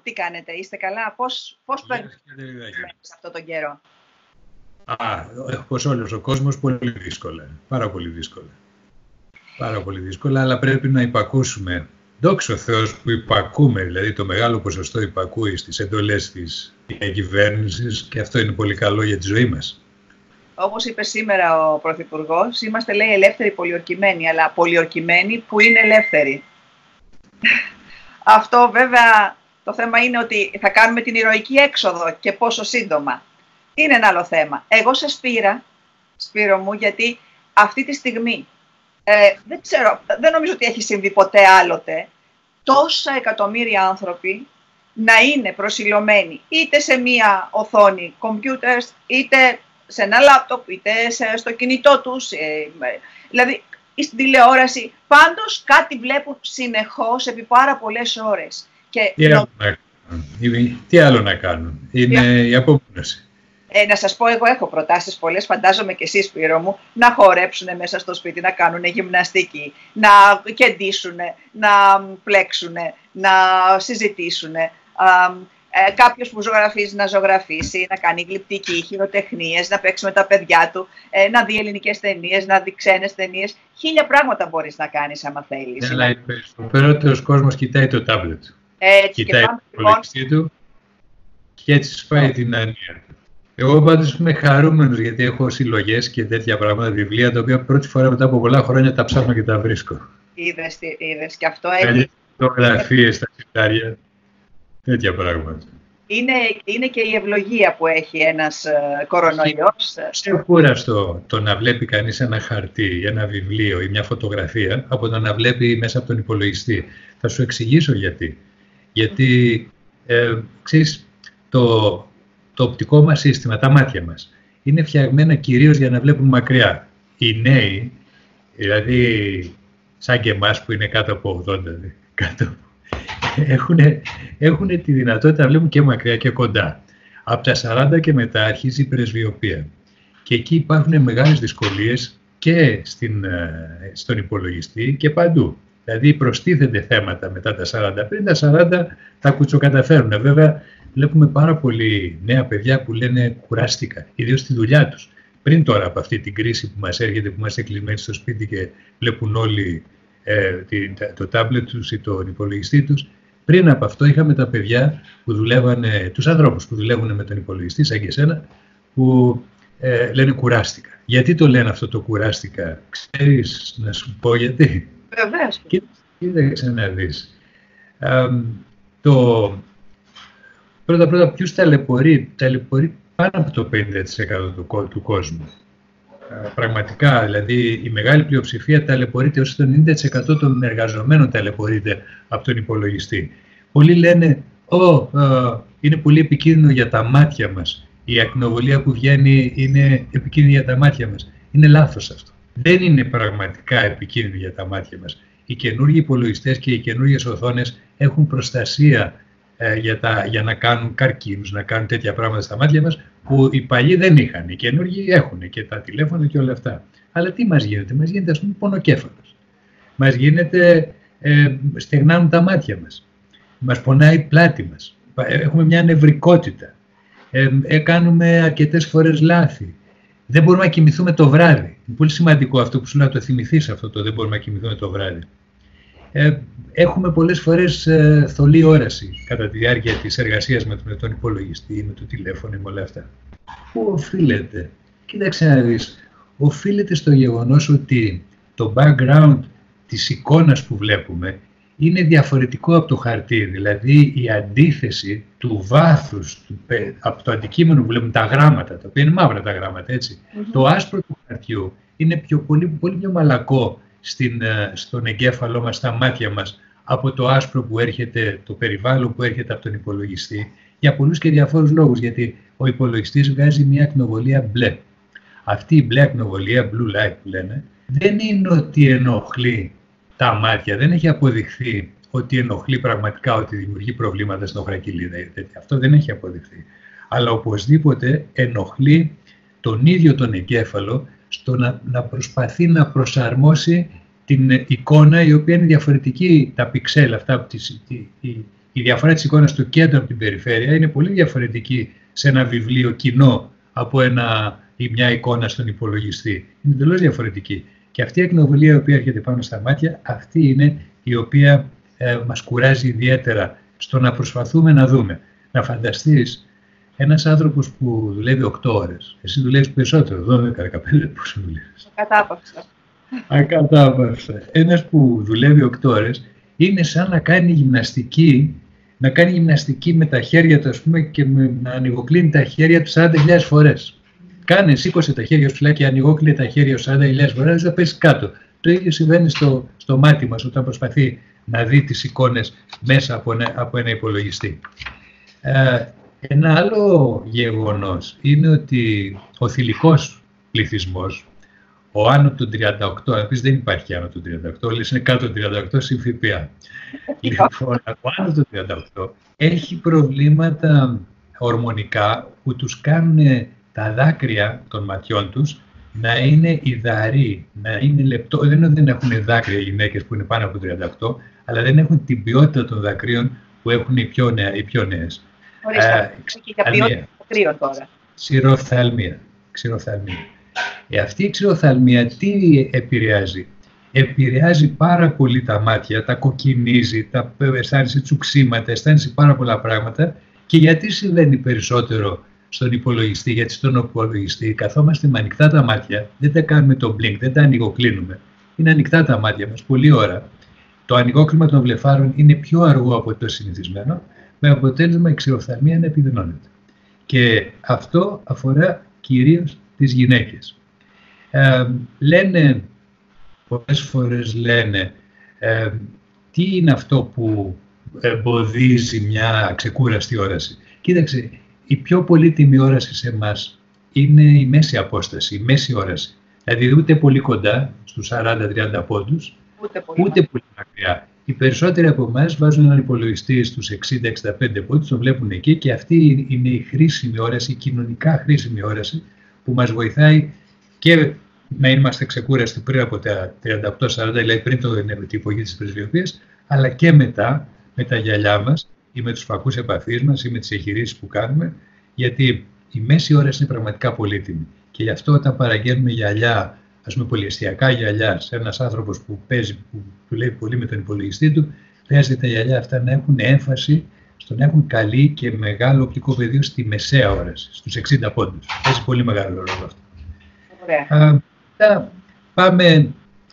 τι κάνετε, είστε καλά, πώς περνάτε σε αυτόν τον καιρό? Όπως όλος ο κόσμος, πολύ δύσκολα, πάρα πολύ δύσκολα. Πάρα πολύ δύσκολα, αλλά πρέπει να υπακούσουμε. Δόξα ο Θεός που υπακούμε, δηλαδή το μεγάλο ποσοστό υπακούει στις εντολές της κυβέρνησης και αυτό είναι πολύ καλό για τη ζωή μας. Όπως είπε σήμερα ο Πρωθυπουργός, είμαστε, λέει, ελεύθεροι πολιορκημένοι, αλλά πολιορκημένοι που είναι ελεύθεροι. Αυτό βέβαια το θέμα είναι ότι θα κάνουμε την ηρωική έξοδο και πόσο σύντομα. Είναι ένα άλλο θέμα. Εγώ σας πήρα, Σπύρο μου, γιατί αυτή τη στιγμή δεν ξέρω, δεν νομίζω ότι έχει συμβεί ποτέ άλλοτε τόσα εκατομμύρια άνθρωποι να είναι προσιλωμένοι είτε σε μία οθόνη computers, είτε σε ένα λάπτοπ, είτε στο κινητό τους, δηλαδή στην τηλεόραση. Πάντως κάτι βλέπουν συνεχώς επί πάρα πολλές ώρες. Και τι άλλο να κάνουν, είναι η απομόνωση. Να σας πω, εγώ έχω προτάσεις πολλές, φαντάζομαι και εσείς, Σπύρο μου, να χορέψουν μέσα στο σπίτι, να κάνουν γυμναστική, να κεντήσουν, να πλέξουν, να συζητήσουν. Κάποιος που ζωγραφίζει να ζωγραφίσει, να κάνει γλυπτική, χειροτεχνίες, να παίξει με τα παιδιά του, να δει ελληνικές ταινίες, να δει ξένες ταινίες. 1000 πράγματα μπορείς να κάνεις άμα θέλεις. Αλλά ο περισσότερος κόσμος κοιτάει το τάμπλετ του. Κοιτάει το υπολογιστή του και έτσι σπάει την άνοια. Εγώ πάντως είμαι χαρούμενος γιατί έχω συλλογές και τέτοια πράγματα, βιβλία, τα οποία πρώτη φορά μετά από πολλά χρόνια τα ψάχνω και τα βρίσκω. Είδες και αυτό έχει. Φωτογραφίες, τα σιτάρια, τέτοια πράγματα. Είναι και η ευλογία που έχει ένας κορονοϊός. Είναι κούραστο το να βλέπει κανείς ένα χαρτί, ένα βιβλίο ή μια φωτογραφία από το να βλέπει μέσα από τον υπολογιστή. Θα σου εξηγήσω γιατί. Γιατί, ξέρεις, το οπτικό μας σύστημα, τα μάτια μας, είναι φτιαγμένα κυρίως για να βλέπουν μακριά. Οι νέοι, δηλαδή σαν και εμάς που είναι κάτω από 80, έχουν τη δυνατότητα να βλέπουν και μακριά και κοντά. Από τα 40 και μετά αρχίζει η πρεσβειοπία. Και εκεί υπάρχουν μεγάλες δυσκολίες και στον υπολογιστή και παντού. Δηλαδή προστίθενται θέματα μετά τα 40. Πριν τα 40 τα κουτσοκαταφέρουν. Βέβαια, βλέπουμε πάρα πολλοί νέα παιδιά που λένε κουράστηκα, ιδίως στη δουλειά τους. Πριν τώρα από αυτή την κρίση που μας έρχεται, που είμαστε κλεισμένοι στο σπίτι και βλέπουν όλοι το τάμπλετ τους ή τον υπολογιστή τους. Πριν από αυτό είχαμε τα παιδιά που δουλεύανε, τους ανθρώπους που δουλεύουν με τον υπολογιστή, σαν και εσένα, που λένε κουράστηκα. Γιατί το λένε αυτό το κουράστηκα, ξέρεις να σου πω γιατί? Βεβαίως. Κοίταξε να δεις. Πρώτα, ποιους ταλαιπωρεί πάνω από το 50% του κόσμου. Πραγματικά, δηλαδή η μεγάλη πλειοψηφία ταλαιπωρείται, ως το 90% των εργαζομένων ταλαιπωρείται από τον υπολογιστή. Πολλοί λένε, είναι πολύ επικίνδυνο για τα μάτια μας. Η ακτινοβολία που βγαίνει είναι επικίνδυνη για τα μάτια μας. Είναι λάθος αυτό. Δεν είναι πραγματικά επικίνδυνο για τα μάτια μας. Οι καινούργιοι υπολογιστές και οι καινούργιες οθόνες έχουν προστασία για να κάνουν καρκίνους, να κάνουν τέτοια πράγματα στα μάτια μας που οι παλιοί δεν είχαν. Οι καινούργιοι έχουν και τα τηλέφωνα και όλα αυτά. Αλλά τι μας γίνεται? Μας γίνεται, ας πούμε, πονοκέφαλος. Μας γίνεται, στεγνάνουν τα μάτια μας. Μας πονάει η πλάτη μας. Έχουμε μια νευρικότητα. Κάνουμε αρκετές φορές λάθη. Δεν μπορούμε να κοιμηθούμε το βράδυ. Είναι πολύ σημαντικό αυτό που σου λέω, να το θυμηθείς αυτό το δεν μπορούμε να κοιμηθούμε το βράδυ. Έχουμε πολλές φορές θολή όραση κατά τη διάρκεια της εργασίας με τον υπολογιστή, με το τηλέφωνο, με όλα αυτά. Πού οφείλεται? Κοίταξε να δεις. Οφείλεται στο γεγονός ότι το background της εικόνας που βλέπουμε είναι διαφορετικό από το χαρτί. Δηλαδή η αντίθεση του βάθους από το αντικείμενο που βλέπουμε, τα γράμματα, τα οποία είναι μαύρα τα γράμματα, έτσι. Το άσπρο του χαρτιού είναι πολύ πιο μαλακό στον εγκέφαλό μας, στα μάτια μας, από το άσπρο που έρχεται, το περιβάλλον που έρχεται από τον υπολογιστή, για πολλούς και διαφόρους λόγους, γιατί ο υπολογιστής βγάζει μια ακτινοβολία μπλε. Αυτή η μπλε ακτινοβολία, blue light που λένε, δεν είναι ότι ενοχλεί τα μάτια, δεν έχει αποδειχθεί ότι ενοχλεί πραγματικά, ότι δημιουργεί προβλήματα στην οχρακυλίδα ή τέτοια. Αυτό δεν έχει αποδειχθεί. Αλλά οπωσδήποτε ενοχλεί τον ίδιο τον εγκέφαλο στο να προσπαθεί να προσαρμόσει την εικόνα, η οποία είναι διαφορετική, τα πιξέλ, αυτά, η η διαφορά της εικόνας στο κέντρο από την περιφέρεια είναι πολύ διαφορετική σε ένα βιβλίο κοινό από μια εικόνα στον υπολογιστή. Είναι εντελώς διαφορετική. Και αυτή η ακτινοβολία η οποία έρχεται πάνω στα μάτια, αυτή είναι η οποία μας κουράζει ιδιαίτερα στο να προσπαθούμε να δούμε. Να φανταστείς ένας άνθρωπος που δουλεύει 8 ώρες, εσύ δουλεύεις περισσότερο, 12-15, πόσο δουλεύεις. Ακατάπαυστα. Ένας που δουλεύει 8 ώρες είναι σαν να κάνει γυμναστική, με τα χέρια του, ας πούμε, και να ανοιγοκλίνει τα χέρια του 40.000 φορές. Σήκωσε τα χέρια σου και ανοιγόκλεινε τα χέρια σου 40.000 φορές, θα πέσει κάτω. Το ίδιο συμβαίνει στο μάτι μας όταν προσπαθεί να δει τις εικόνες μέσα από ένα υπολογιστή. Ένα άλλο γεγονός είναι ότι ο θηλυκός πληθυσμός, ο άνω των 38, επίσης δεν υπάρχει άνω των 38, λες είναι κάτω των 38 συν ΦΠΑ. Λοιπόν, ο άνω των 38 έχει προβλήματα ορμονικά που τους κάνουν τα δάκρυα των ματιών τους να είναι υδαροί, να είναι λεπτό. Δεν έχουν δάκρυα οι γυναίκες που είναι πάνω από 38, αλλά δεν έχουν την ποιότητα των δακρύων που έχουν οι πιο νέες. Ορίστε, και για ποιότητα δακρύων τώρα. Ξηροφθαλμία. Αυτή η ξηροφθαλμία τι επηρεάζει? Επηρεάζει πάρα πολύ τα μάτια, τα κοκκινίζει, αισθάνεσαι τσουξίματα, αισθάνεσαι πάρα πολλά πράγματα. Και γιατί συμβαίνει περισσότερο στον υπολογιστή? Γιατί στον υπολογιστή καθόμαστε με ανοιχτά τα μάτια, δεν τα κάνουμε το blink, δεν τα ανοιγοκλίνουμε. Είναι ανοιχτά τα μάτια μας πολλή ώρα. Το ανοιγόκλιμα των βλεφάρων είναι πιο αργό από το συνηθισμένο, με αποτέλεσμα η ξηροφθαλμία να επιδεινώνεται. Και αυτό αφορά κυρίως τις γυναίκες. Πολλές φορές λένε, τι είναι αυτό που εμποδίζει μια ξεκούραστη όραση? Κοίταξε, η πιο πολύτιμη όραση σε εμάς είναι η μέση απόσταση, η μέση όραση. Δηλαδή ούτε πολύ κοντά, στους 40-30 πόντους, ούτε πολύ μακριά. Οι περισσότεροι από εμάς βάζουν έναν υπολογιστή στους 60-65 πόντους, τον βλέπουν εκεί και αυτή είναι η χρήσιμη όραση, η κοινωνικά χρήσιμη όραση που μας βοηθάει και να είμαστε ξεκούραστοι πριν από τα 38-40, δηλαδή πριν την υπογή της πρεσβειοποίησης, αλλά και μετά, με τα γυαλιά μας ή με τους φακούς επαφής μας ή με τις εγχειρήσεις που κάνουμε, γιατί η μέση όραση είναι πραγματικά πολύτιμη. Και γι' αυτό όταν παραγγέλνουμε γυαλιά, ας πούμε πολυεστιακά γυαλιά, σε ένας άνθρωπος που δουλεύει πολύ με τον υπολογιστή του, χρειάζεται τα γυαλιά αυτά να έχουν έμφαση στο να έχουν καλή και μεγάλο οπτικό πεδίο στη μεσαία όραση, στους 60 πόντους. Παίζει πολύ μεγάλο ρόλο αυτό. Πάμε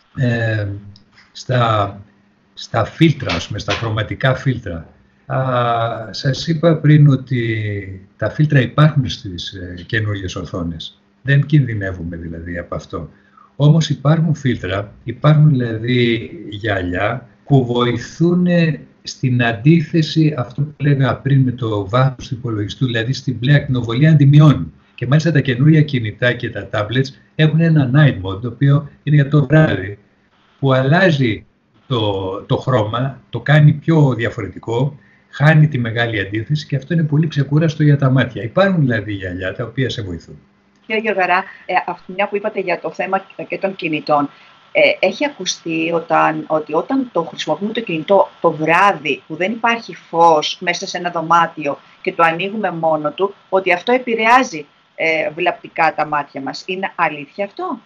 στα φίλτρα, στα χρωματικά φίλτρα. Σας είπα πριν ότι τα φίλτρα υπάρχουν στις καινούργιες οθόνες. Δεν κινδυνεύουμε δηλαδή από αυτό. Όμως υπάρχουν φίλτρα, υπάρχουν δηλαδή γυαλιά που βοηθούν στην αντίθεση αυτό που λέγα πριν με το βάθος του υπολογιστού, δηλαδή στην μπλε ακτινοβολία αντιμειώνουν. Και μάλιστα τα καινούργια κινητά και τα tablets έχουν ένα night mode, το οποίο είναι για το βράδυ, που αλλάζει το χρώμα, το κάνει πιο διαφορετικό, χάνει τη μεγάλη αντίθεση και αυτό είναι πολύ ξεκούραστο για τα μάτια. Υπάρχουν δηλαδή γυαλιά τα οποία σε βοηθούν. Κύριε Γεωργαρά, αυτή μια που είπατε για το θέμα και των κινητών, έχει ακουστεί ότι όταν το χρησιμοποιούμε το κινητό το βράδυ που δεν υπάρχει φως μέσα σε ένα δωμάτιο και το ανοίγουμε μόνο του, ότι αυτό επηρεάζει βλαπτικά τα μάτια μας. Είναι αλήθεια αυτό?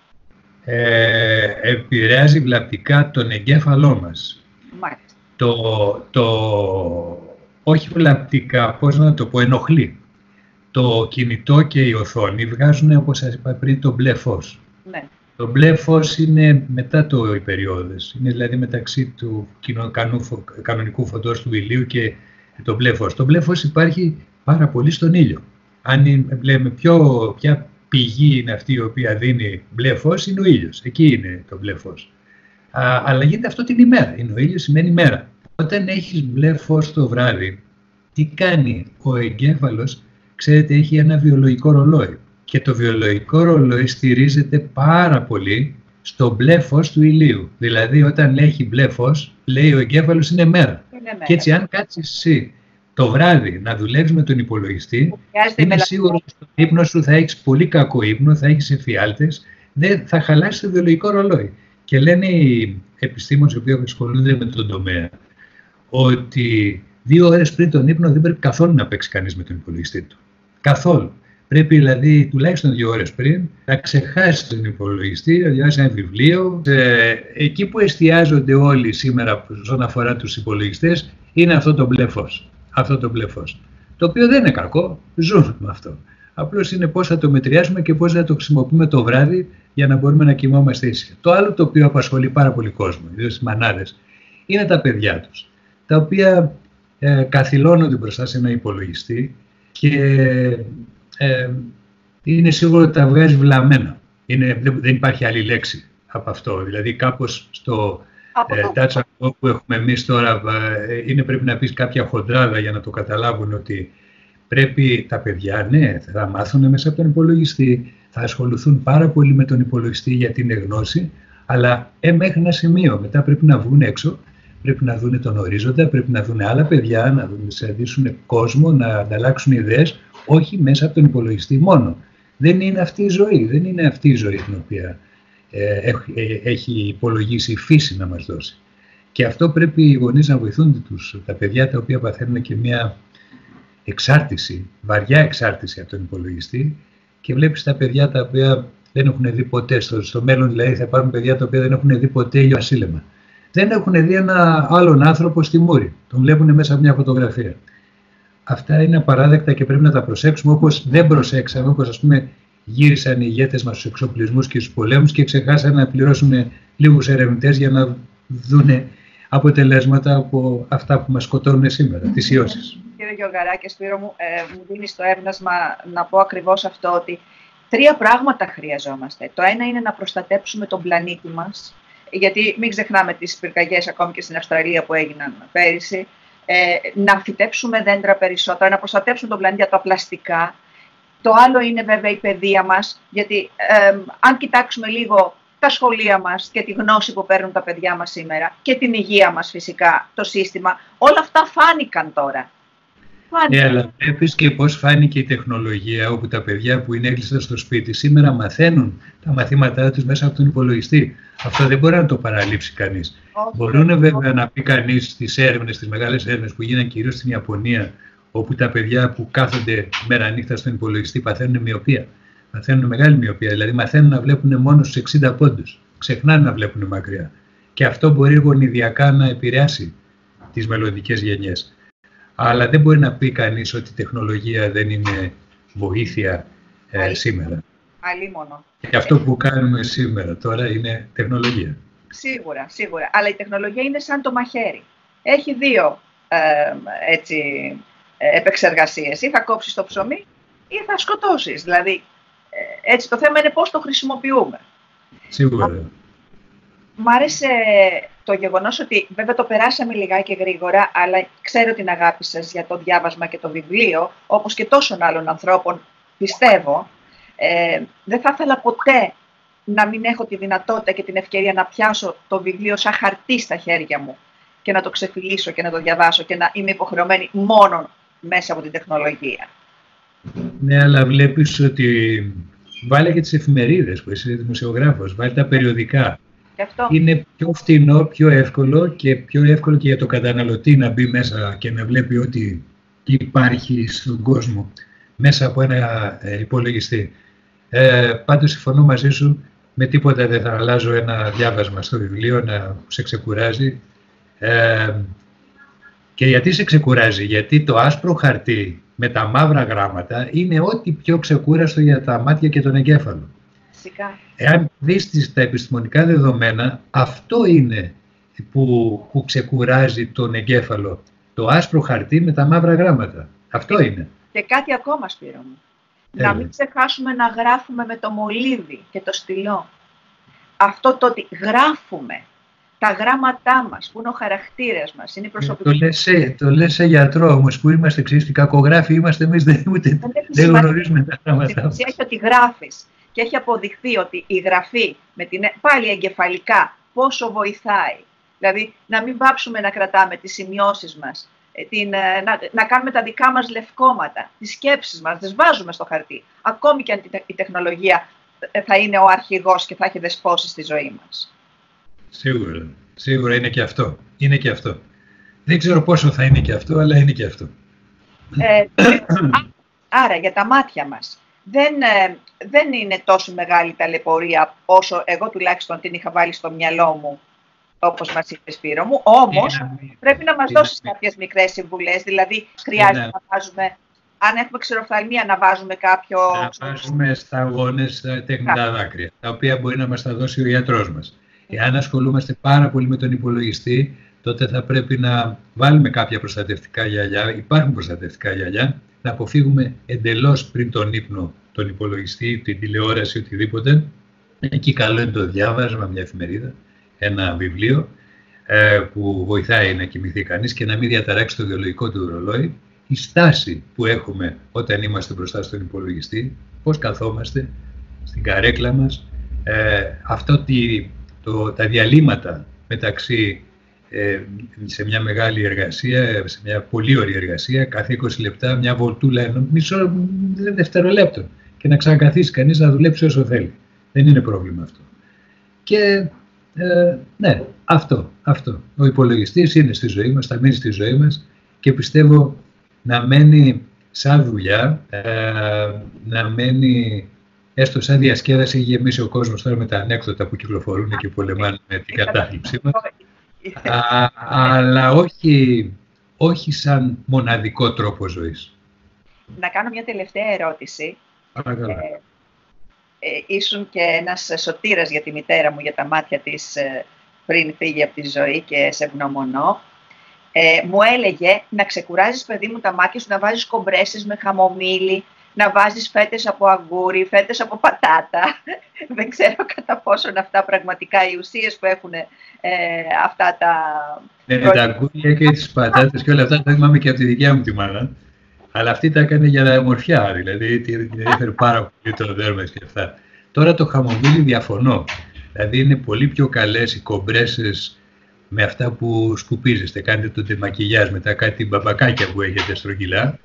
Επηρεάζει βλαπτικά τον εγκέφαλό μας. Όχι βλαπτικά, πώς να το πω, ενοχλεί. Το κινητό και η οθόνη βγάζουν, όπως σας είπα πριν, το μπλε φως. Ναι. Το μπλε φως είναι μετά το υπεριόδες. Είναι δηλαδή μεταξύ του κανονικού φωτός του ηλίου και το μπλε φως. Το μπλε φως υπάρχει πάρα πολύ στον ήλιο. Αν λέμε ποια πηγή είναι αυτή η οποία δίνει μπλε φως, είναι ο ήλιος. Εκεί είναι το μπλε φως. Αλλά γίνεται αυτό την ημέρα. Είναι ο ήλιος σημαίνει ημέρα. Όταν έχεις μπλε φως το βράδυ, τι κάνει? Ο εγκέφαλος, ξέρετε, έχει ένα βιολογικό ρολόι. Και το βιολογικό ρολόι στηρίζεται πάρα πολύ στο μπλε φως του ηλίου. Δηλαδή, όταν έχει μπλε φως, λέει ο εγκέφαλος είναι μέρα. Και έτσι, αν κάτσεις εσύ το βράδυ να δουλεύεις με τον υπολογιστή, είμαι σίγουρο ότι στον ύπνο σου θα έχεις πολύ κακό ύπνο, θα έχεις εφιάλτες, δεν θα χαλάσει το βιολογικό ρολόι. Και λένε οι επιστήμονες οι οποίοι ασχολούνται με τον τομέα, ότι 2 ώρες πριν τον ύπνο δεν πρέπει καθόλου να παίξει κανείς με τον υπολογιστή του. Καθόλου. Πρέπει δηλαδή τουλάχιστον 2 ώρες πριν να ξεχάσει τον υπολογιστή, να διαβάσει ένα βιβλίο. Εκεί που εστιάζονται όλοι σήμερα όσον αφορά τους υπολογιστές είναι αυτό το μπλε φως. Αυτό το μπλε φως. Το οποίο δεν είναι κακό, ζούμε με αυτό. Απλώς είναι πώς θα το μετριάσουμε και πώς θα το χρησιμοποιούμε το βράδυ για να μπορούμε να κοιμόμαστε ήσυχα. Το άλλο το οποίο απασχολεί πάρα πολύ κόσμο, ιδίως τις μανάδες, είναι τα παιδιά τους, τα οποία καθυλώνονται μπροστά σε ένα υπολογιστή και είναι σίγουρο ότι τα βγάζει βλαμμένα. Δεν υπάρχει άλλη λέξη από αυτό. Δηλαδή κάπως στο touch and go που έχουμε εμείς τώρα πρέπει να πεις κάποια χοντράδα για να το καταλάβουν ότι πρέπει τα παιδιά, ναι, θα μάθουν μέσα από τον υπολογιστή, θα ασχοληθούν πάρα πολύ με τον υπολογιστή γιατί είναι γνώση, αλλά μέχρι ένα σημείο. Μετά πρέπει να βγουν έξω, πρέπει να δουν τον ορίζοντα, πρέπει να δουν άλλα παιδιά, να συναντήσουν κόσμο, να ανταλλάξουν ιδέες, όχι μέσα από τον υπολογιστή μόνο. Δεν είναι αυτή η ζωή, δεν είναι αυτή η ζωή την οποία έχει υπολογίσει η φύση να μας δώσει. Και αυτό πρέπει οι γονείς να βοηθούν τα παιδιά τα οποία παθαίνουν και μια εξάρτηση, βαριά εξάρτηση από τον υπολογιστή, και βλέπεις τα παιδιά τα οποία δεν έχουν δει ποτέ, στο μέλλον δηλαδή θα υπάρχουν παιδιά τα οποία δεν έχουν δει ποτέ ηλιοασύλλεμα. Δεν έχουν δει ένα άλλον άνθρωπο στη μούρη, τον βλέπουν μέσα από μια φωτογραφία. Αυτά είναι απαράδεκτα και πρέπει να τα προσέξουμε, όπως δεν προσέξαμε, όπως ας πούμε γύρισαν οι ηγέτες μας στους εξοπλισμούς και στους πολέμους και ξεχάσαν να πληρώσουν λίγους ερευνητές για να δουν αποτελέσματα από αυτά που μας σκοτώνουν σήμερα, τις ιώσεις. Κύριε Γεωργαράκη, Σπύρο μου, μου δίνει το έμπνασμα να πω ακριβώς αυτό, ότι 3 πράγματα χρειαζόμαστε. Το ένα είναι να προστατέψουμε τον πλανήτη μας, γιατί μην ξεχνάμε τις πυρκαγιές ακόμη και στην Αυστραλία που έγιναν πέρυσι, να φυτέψουμε δέντρα περισσότερα, να προστατέψουμε τον πλανήτη από τα πλαστικά. Το άλλο είναι βέβαια η παιδεία μας, γιατί αν κοιτάξουμε λίγο τα σχολεία μας και τη γνώση που παίρνουν τα παιδιά μας σήμερα και την υγεία μας φυσικά, το σύστημα, όλα αυτά φάνηκαν τώρα. Αλλά βλέπεις και πώς φάνηκε η τεχνολογία, όπου τα παιδιά που είναι έκλειστα στο σπίτι σήμερα μαθαίνουν τα μαθήματά τους μέσα από τον υπολογιστή. Αυτό δεν μπορεί να το παραλείψει κανείς. Μπορούν βέβαια να πει κανείς στις έρευνες, τις μεγάλες έρευνες που γίνανε κυρίως στην Ιαπωνία, όπου τα παιδιά που κάθονται μέρα νύχτα στον υπολογιστή παθαίνουν μοιοπία. Μαθαίνουν μεγάλη μοιοπία, δηλαδή μαθαίνουν να βλέπουν μόνο στους 60 πόντους. Ξεχνάνε να βλέπουν μακριά. Και αυτό μπορεί γονιδιακά να επηρεάσει τις μελλοντικές γενιές. Αλλά δεν μπορεί να πει κανείς ότι η τεχνολογία δεν είναι βοήθεια σήμερα. Αλίμονο. Και αυτό που κάνουμε σήμερα τώρα είναι τεχνολογία. Σίγουρα, σίγουρα. Αλλά η τεχνολογία είναι σαν το μαχαίρι. Έχει 2 επεξεργασίες. Ή θα κόψεις το ψωμί ή θα σκοτώσεις. Δηλαδή, έτσι το θέμα είναι πώς το χρησιμοποιούμε. Σίγουρα. Μ' άρεσε το γεγονός ότι βέβαια το περάσαμε λιγάκι γρήγορα, αλλά ξέρω την αγάπη σας για το διάβασμα και το βιβλίο, όπως και τόσων άλλων ανθρώπων, πιστεύω. Δεν θα ήθελα ποτέ να μην έχω τη δυνατότητα και την ευκαιρία να πιάσω το βιβλίο σαν χαρτί στα χέρια μου και να το ξεφυλίσω και να το διαβάσω και να είμαι υποχρεωμένη μόνο μέσα από την τεχνολογία. Ναι, αλλά βλέπεις ότι βάλε και τις εφημερίδες που είσαι δημοσιογράφος, βάλε τα περιοδικά. Είναι πιο φθηνό, πιο εύκολο και για το καταναλωτή να μπει μέσα και να βλέπει ό,τι υπάρχει στον κόσμο μέσα από ένα υπολογιστή. Πάντως συμφωνώ μαζί σου, με τίποτα δεν θα αλλάζω ένα διάβασμα στο βιβλίο να σε ξεκουράζει. Και γιατί σε ξεκουράζει? Γιατί το άσπρο χαρτί με τα μαύρα γράμματα είναι ό,τι πιο ξεκούραστο για τα μάτια και τον εγκέφαλο. Φυσικά. Εάν δεις τα επιστημονικά δεδομένα, αυτό είναι που ξεκουράζει τον εγκέφαλο. Το άσπρο χαρτί με τα μαύρα γράμματα. Αυτό είναι. Και κάτι ακόμα, Σπύρο μου. Να μην ξεχάσουμε να γράφουμε με το μολύβι και το στυλό. Αυτό το ότι γράφουμε τα γράμματά μας, που είναι ο χαρακτήρας μας, είναι η προσωπική. Το λες σε γιατρό όμως, που είμαστε οι κακογράφοι, είμαστε εμείς, δεν γνωρίζουμε τα γράμματά μας. Έχει ότι γράφεις και έχει αποδειχθεί ότι η γραφή, με την, πάλι εγκεφαλικά, πόσο βοηθάει. Δηλαδή, να μην πάψουμε να κρατάμε τις σημειώσεις μας, να κάνουμε τα δικά μας λευκόματα, τις σκέψεις μας, τις βάζουμε στο χαρτί. Ακόμη και αν η τεχνολογία θα είναι ο αρχηγός και θα έχει δεσπόσει στη ζωή μας. Σίγουρα είναι και αυτό. Δεν ξέρω πόσο θα είναι και αυτό, αλλά είναι και αυτό. Άρα για τα μάτια μας δεν είναι τόσο μεγάλη ταλαιπωρία όσο εγώ τουλάχιστον την είχα βάλει στο μυαλό μου, όπως μας είπε, Σπύρο μου. Όμως πρέπει να μας δώσεις κάποιες μικρές συμβουλές, δηλαδή χρειάζεται να βάζουμε, αν έχουμε ξηροφθαλμία, να βάζουμε κάποιο... Να βάζουμε σταγόνες τεχνητά δάκρυα, τα οποία μπορεί να μας τα δώσει ο ιατρός μας. Εάν ασχολούμαστε πάρα πολύ με τον υπολογιστή, τότε θα πρέπει να βάλουμε κάποια προστατευτικά γυαλιά. Υπάρχουν προστατευτικά γυαλιά, να αποφύγουμε εντελώς πριν τον ύπνο τον υπολογιστή, την τηλεόραση, οτιδήποτε. Εκεί καλό είναι το διάβασμα, μια εφημερίδα, ένα βιβλίο που βοηθάει να κοιμηθεί κανείς και να μην διαταράξει το βιολογικό του ρολόι. Η στάση που έχουμε όταν είμαστε μπροστά στον υπολογιστή, πώς καθόμαστε στην καρέκλα μας, τα διαλύματα μεταξύ σε μια μεγάλη εργασία, σε μια πολύ ωραία εργασία, κάθε 20 λεπτά, μια βολτούλα, μισό δευτερολέπτο και να ξανακαθίσει κανείς να δουλέψει όσο θέλει. Δεν είναι πρόβλημα αυτό. Και ναι, αυτό. Ο υπολογιστής είναι στη ζωή μας, θα μείνει στη ζωή μας και πιστεύω να μένει σαν δουλειά, να μένει έστω σαν διασκέδαση. Έχει γεμίσει ο κόσμος τώρα με τα ανέκδοτα που κυκλοφορούν και πολεμάνε με την κατάθλιψή μας. Αλλά όχι σαν μοναδικό τρόπο ζωής. Να κάνω μια τελευταία ερώτηση. Ήσουν και ένας σωτήρας για τη μητέρα μου, για τα μάτια της πριν φύγει από τη ζωή και σε ευγνωμονώ. Μου έλεγε να ξεκουράζεις, παιδί μου, τα μάτια σου, να βάζεις κομπρέσες με χαμομήλι, να βάζεις φέτες από αγκούρι, φέτες από πατάτα. Δεν ξέρω κατά πόσον αυτά πραγματικά οι ουσίες που έχουν αυτά τα... Ναι, τα αγκούρια και τις πατάτες και όλα αυτά τα θυμάμαι και από τη δικιά μου τη μάνα. Αλλά αυτή τα έκανε για ομορφιά, δηλαδή την έφερε πάρα πολύ το δέρμα και αυτά. Τώρα το χαμομήλι διαφωνώ. Δηλαδή είναι πολύ πιο καλές οι κομπρέσες με αυτά που σκουπίζεστε. Κάνετε το τεμακιγιάζ, μετά κάτι μπαμπακάκια που έχετε στρογγυλά,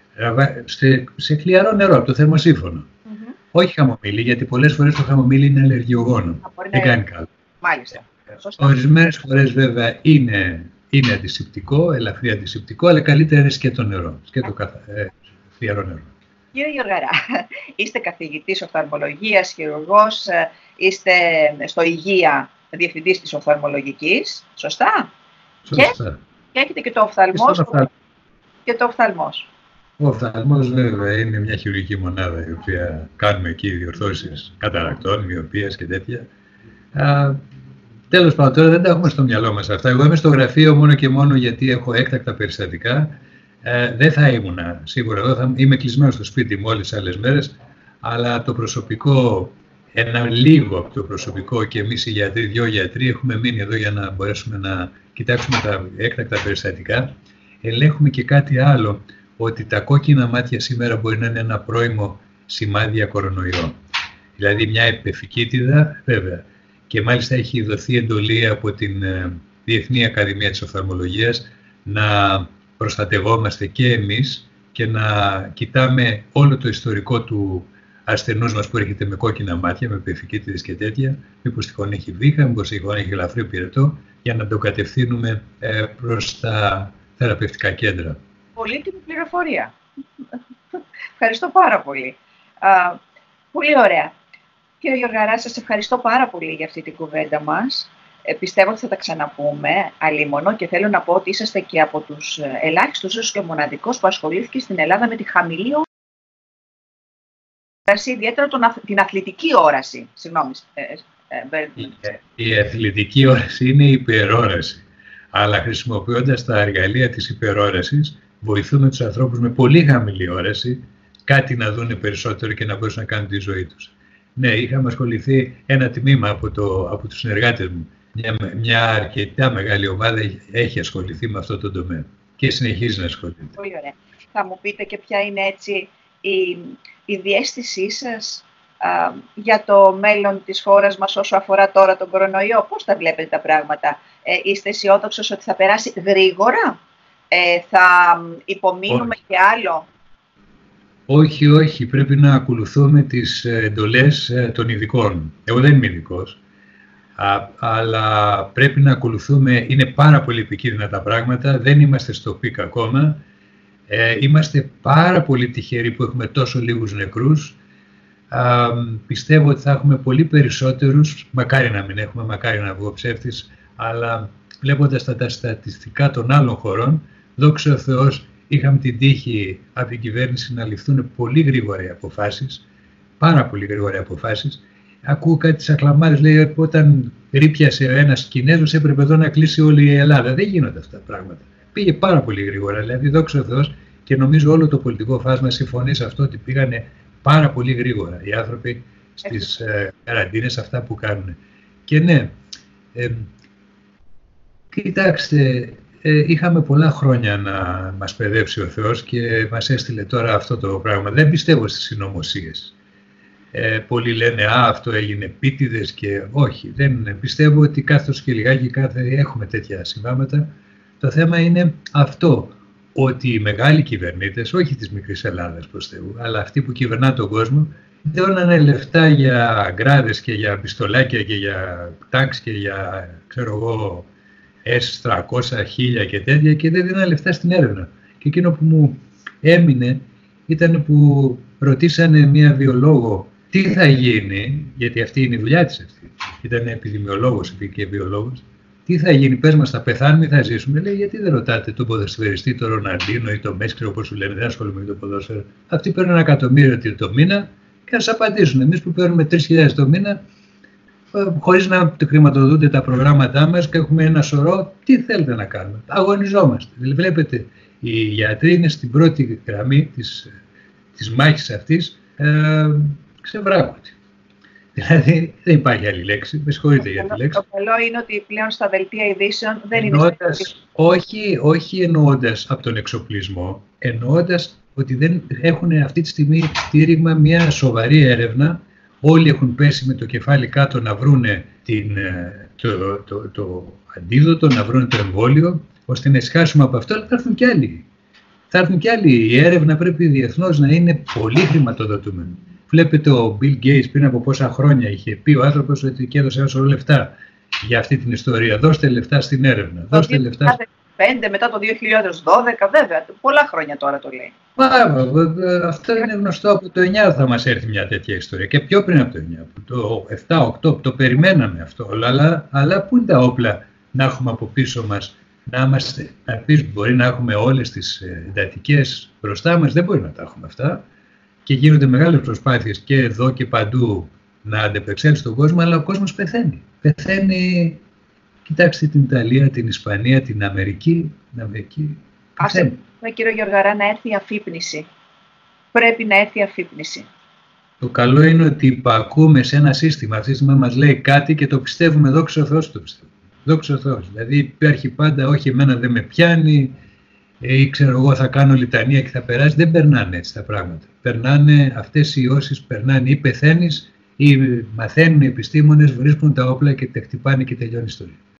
σε χλιαρό νερό από το θερμοσύφωνο. Όχι χαμομήλι, γιατί πολλές φορές το χαμομήλι είναι αλλεργιογόνο. Δεν κάνει καλό. Μάλιστα. Ορισμένες φορές βέβαια είναι αντισηπτικό, ελαφρύ αντισηπτικό, αλλά καλύτερα είναι σκέτο νερό, χλιαρό νερό. Κύριε Γιωργαρά, είστε καθηγητής οφθαλμολογίας, χειρουργός, είστε στο Υγεία διευθυντής της οφθαλμολογικής, σωστά? Σωστά. Και έχετε και το οφθαλμός. Και το οφθαλμός. Ο οφθαλμός βέβαια είναι μια χειρουργική μονάδα, η οποία κάνουμε εκεί διορθώσεις καταρακτών, μυοπίας και τέτοια. Τέλος πάντων, τώρα δεν τα έχουμε στο μυαλό μας αυτά. Εγώ είμαι στο γραφείο μόνο και μόνο γιατί έχω έκτακτα περιστατικά. Δεν θα ήμουνα σίγουρα εδώ, είμαι κλεισμένος στο σπίτι μου όλες τις άλλες μέρες, αλλά το προσωπικό, λίγο από το προσωπικό και εμείς οι γιατροί, 2 γιατροί, έχουμε μείνει εδώ για να μπορέσουμε να κοιτάξουμε τα έκτακτα περιστατικά. Ελέγχουμε και κάτι άλλο, ότι τα κόκκινα μάτια σήμερα μπορεί να είναι ένα πρώιμο σημάδι για κορονοϊό. Δηλαδή μια επεφικίτιδα, βέβαια. Και μάλιστα έχει δοθεί εντολή από την Διεθνή Ακαδημία της Οφθαλμολογίας να προστατευόμαστε και εμείς και να κοιτάμε όλο το ιστορικό του ασθενούς μας που έρχεται με κόκκινα μάτια, με επεφικίτιδες και τέτοια, μήπως τυχόν έχει βήχα, μήπως τυχόν έχει ελαφρύ πυρετό, για να το κατευθύνουμε προς τα θεραπευτικά κέντρα. Πολύτιμη πληροφορία. Ευχαριστώ πάρα πολύ. Πολύ ωραία. Κύριε Γιωργαρά, σας ευχαριστώ πάρα πολύ για αυτή την κουβέντα μας. Πιστεύω ότι θα τα ξαναπούμε αλίμονο και θέλω να πω ότι είσαστε και από τους ελάχιστους, ίσως και ο μοναδικός που ασχολήθηκε στην Ελλάδα με τη χαμηλή όραση, ιδιαίτερα την αθλητική όραση. Συγγνώμη. Η αθλητική όραση είναι η υπερόραση. Αλλά χρησιμοποιώντας τα εργαλεία της υπερόρασης, βοηθούμε τους ανθρώπους με πολύ χαμηλή όραση κάτι να δουν περισσότερο και να μπορούν να κάνουν τη ζωή τους. Ναι, είχαμε ασχοληθεί ένα τμήμα από τους συνεργάτες μου. Μια αρκετά μεγάλη ομάδα έχει ασχοληθεί με αυτό το τομέα και συνεχίζει να ασχολείται. Πολύ ωραία. Θα μου πείτε και ποια είναι έτσι η διαίσθησή σας για το μέλλον της χώρας μας όσο αφορά τώρα τον κορονοϊό. Πώς τα βλέπετε τα πράγματα? Είστε αισιόδοξος ότι θα περάσει γρήγορα? Θα υπομείνουμε και άλλο? Όχι. Πρέπει να ακολουθούμε τις εντολές των ειδικών. Εγώ δεν είμαι ειδικός. Αλλά πρέπει να ακολουθούμε, είναι πάρα πολύ επικίνδυνα τα πράγματα, δεν είμαστε στο πικ ακόμα. Είμαστε πάρα πολύ τυχεροί που έχουμε τόσο λίγους νεκρούς. Πιστεύω ότι θα έχουμε πολύ περισσότερους, μακάρι να μην έχουμε, μακάρι να βγω ψεύτης, αλλά βλέποντας τα στατιστικά των άλλων χωρών, δόξα ο Θεός, είχαμε την τύχη από την κυβέρνηση να ληφθούν πολύ γρήγορα οι αποφάσεις, πάρα πολύ γρήγορα οι αποφάσεις. Ακούω κάτι τις ακλαμάρες, λέει, όταν ρήπιασε ένας Κινέζος έπρεπε εδώ να κλείσει όλη η Ελλάδα. Δεν γίνονται αυτά τα πράγματα. Πήγε πάρα πολύ γρήγορα, δηλαδή δόξα ο Θεός, και νομίζω όλο το πολιτικό φάσμα συμφωνεί σε αυτό ότι πήγανε πάρα πολύ γρήγορα οι άνθρωποι στις καραντίνες, αυτά που κάνουν. Και ναι, κοιτάξτε, είχαμε πολλά χρόνια να μας παιδεύσει ο Θεός και μας έστειλε τώρα αυτό το πράγμα. Δεν πιστεύω στις συνωμοσίες. Πολλοί λένε αυτό έγινε επίτηδες και όχι. Δεν πιστεύω ότι καθώς και λιγάκι έχουμε τέτοια συμβάματα. Το θέμα είναι αυτό, ότι οι μεγάλοι κυβερνήτες, όχι της μικρής Ελλάδας προς Θεού, αλλά αυτοί που κυβερνάνε τον κόσμο, δώνανε λεφτά για γκράδες και για πιστολάκια και για τάγκς και για, ξέρω εγώ, S300, 1000 και τέτοια, και δεν δίνανε λεφτά στην έρευνα. Και εκείνο που μου έμεινε ήταν που ρωτήσανε μία βιολόγο τι θα γίνει, γιατί αυτή είναι η δουλειά της αυτή. Ήταν επιδημιολόγος και βιολόγος. Τι θα γίνει, πες μας, θα πεθάνουμε ή θα ζήσουμε? Λέει, γιατί δεν ρωτάτε τον ποδοσφαιριστή, τον Ροναλντίνο ή τον Μέση, όπως σου λένε, δεν ασχολούμαι με το ποδόσφαιρο. Αυτοί παίρνουν 1 εκατομμύριο το μήνα και θα σας απαντήσουν. Εμείς που παίρνουμε 3.000 το μήνα, χωρίς να χρηματοδοτούνται τα προγράμματά μας και έχουμε ένα σωρό, τι θέλετε να κάνουμε? Αγωνιζόμαστε. Βλέπετε, οι γιατροί είναι στην πρώτη γραμμή της μάχης αυτής, ξεβράκωτοι. Δηλαδή δεν υπάρχει άλλη λέξη, με συγχωρείτε για τη λέξη. Το καλό είναι ότι πλέον στα δελτία ειδήσεων δεν είναι... Όχι εννοώντας από τον εξοπλισμό, εννοώντας ότι δεν έχουν αυτή τη στιγμή στήριγμα μια σοβαρή έρευνα. Όλοι έχουν πέσει με το κεφάλι κάτω να βρούνε το αντίδοτο, να βρούνε το εμβόλιο, ώστε να ησυχάσουμε από αυτό, αλλά θα έρθουν κι άλλοι. Θα έρθουν κι άλλοι. Η έρευνα πρέπει διεθνώς να είναι πολύ χρηματοδοτούμενη. Βλέπετε, ο Bill Gates πριν από πόσα χρόνια είχε πει ο άνθρωπος ότι και έδωσε ένα σωρό λεφτά για αυτή την ιστορία. Δώστε λεφτά στην έρευνα. Δώστε λεφτά. 2005, μετά το 2012, βέβαια, πολλά χρόνια τώρα το λέει. Αυτό είναι γνωστό, από το 9 θα μας έρθει μια τέτοια ιστορία και πιο πριν από το 9, το 7-8, το περιμέναμε αυτό, αλλά πού είναι τα όπλα να έχουμε από πίσω μας, να πεις μπορεί να έχουμε όλες τις εντατικές μπροστά μας, δεν μπορεί να τα έχουμε αυτά και γίνονται μεγάλες προσπάθειες και εδώ και παντού να αντεπεξέλθει στον κόσμο, αλλά ο κόσμος πεθαίνει. Πεθαίνει, κοιτάξτε την Ιταλία, την Ισπανία, την Αμερική. Άσε, κύριο Γεωργαρά, να έρθει η αφύπνιση. Πρέπει να έρθει η αφύπνιση. Το καλό είναι ότι υπακούμε σε ένα σύστημα. Αυτό το σύστημα μας λέει κάτι και το πιστεύουμε, δόξα ο Θεός το πιστεύουμε. Δόξα ο Θεός. Δηλαδή υπάρχει πάντα, όχι εμένα δεν με πιάνει, ή ξέρω εγώ θα κάνω λιτανία και θα περάσει. Δεν περνάνε έτσι τα πράγματα. Περνάνε αυτές οι ιώσεις, περνάνε ή πεθαίνεις ή μαθαίνουν οι επιστήμονες, βρίσκουν τα όπλα και τα χτυπάνε και τελειώνει η ιστορία.